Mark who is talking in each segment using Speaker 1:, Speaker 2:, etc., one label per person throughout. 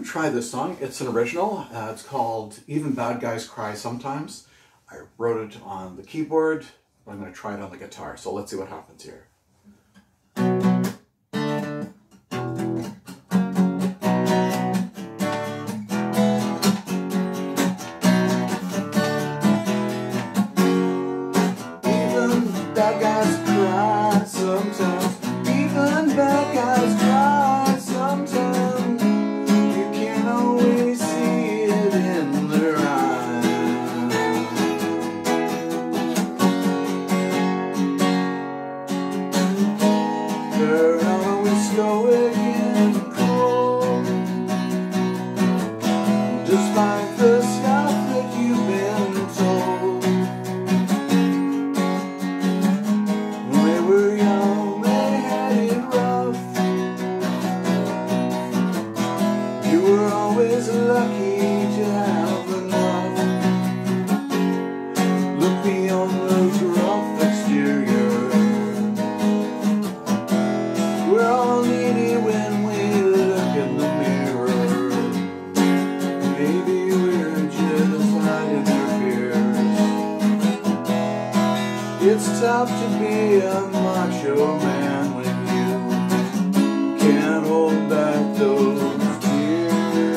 Speaker 1: going to try this song. It's an original. It's called Even Bad Guys Cry Sometimes. I wrote it on the keyboard. I'm going to try it on the guitar. So let's see what happens here. Even bad guys cry sometimes. Even bad guys cry sometimes. You can't always see it in their eyes. They're always stoic and cold, despite the stuff that you've been told. When they were young, they had it rough. You were always lucky to have enough. Look beyond those rough exteriors. We're all needy when we look in the mirror. Maybe we're just hiding our fears. It's tough to be a macho man when you can't hold back those tears.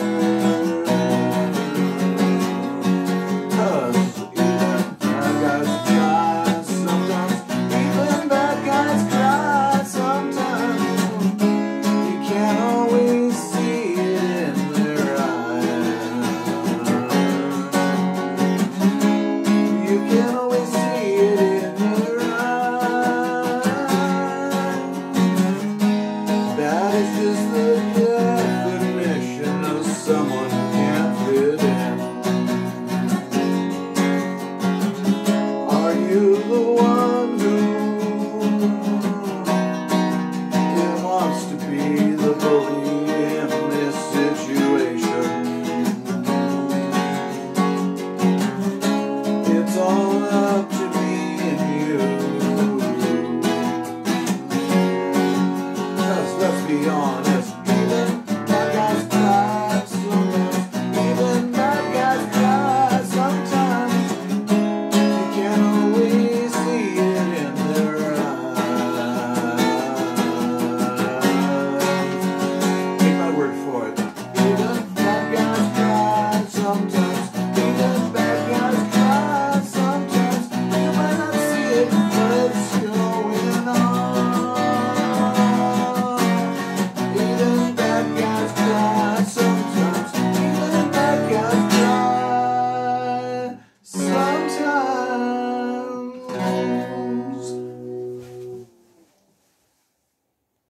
Speaker 1: 'Cause even bad guys cry sometimes. Even bad guys cry sometimes. You can't always see it in their eyes. You can't always see it in their eyes. That is just the definition of someone who can't fit in. Are you the one who wants to be the bully in this situation? It's all up to me and you. 'Cause let's be honest,